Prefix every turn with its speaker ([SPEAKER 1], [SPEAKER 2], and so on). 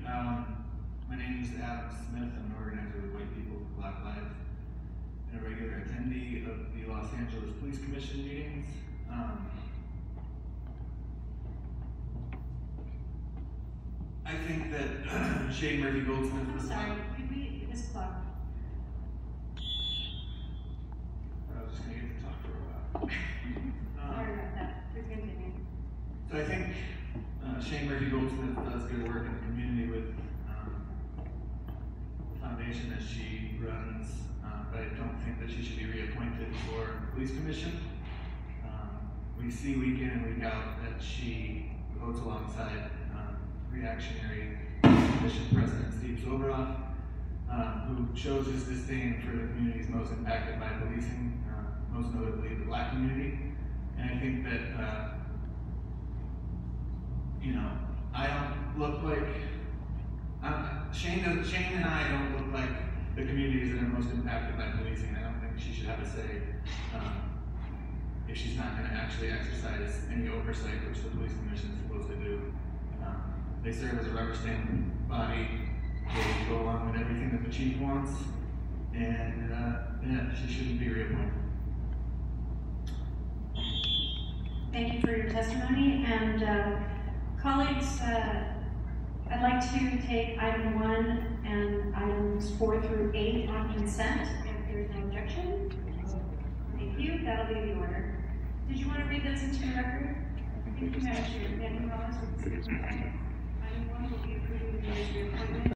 [SPEAKER 1] My name is Goldsmith. I'm an organizer with White People for Black Lives and a regular attendee of the Los Angeles Police Commission meetings. I think that Shane Murphy Goldsmith was...
[SPEAKER 2] I'm sorry, could we, Ms. Clark?
[SPEAKER 1] I was just going to get to talk for a while.
[SPEAKER 2] Sorry about that. Please continue.
[SPEAKER 1] So I think Shane Murphy Goldsmith does good work in the community with the foundation that she runs, but I don't think that she should be reappointed for the police commission. We see week in and week out that she votes alongside reactionary commission president Steve Soboroff, who shows his disdain for the communities most impacted by policing, most notably the black community. And I think that I don't look like Shane and I don't look like the communities that are most impacted by policing. I don't think she should have a say if she's not going to actually exercise any oversight, which the police commission is supposed to do. They serve as a rubber stamp body. They go along with everything that the chief wants, and yeah, she shouldn't be reappointed.
[SPEAKER 2] Thank you for your testimony, and colleagues, I'd like to take item 1 and items 4 through 8 on consent, if there's no objection. Thank you, that'll be the order. Did you want to read those into the record? Thank you, Madam Chair. Item 1 will be approved as reappointment.